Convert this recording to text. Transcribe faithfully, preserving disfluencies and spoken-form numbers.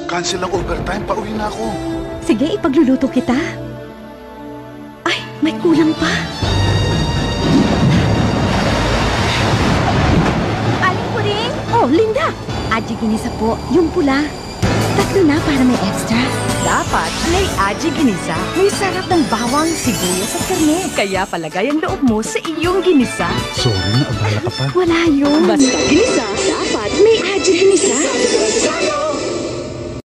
Cancel ang overtime, pauwi na ako. Sige, ipagluluto kita. Ay, may kulang pa. Aling po rin? Oh, Linda! Aji ginisa po, yung pula. Tatlo na para may extra. Dapat may aji ginisa. May sarap ng bawang, sibuyas at karne. Kaya palagay ang loob mo sa iyong ginisa. Sorry na, abala ka pa. Wala yun. Basta ginisa, dapat may aji ginisa.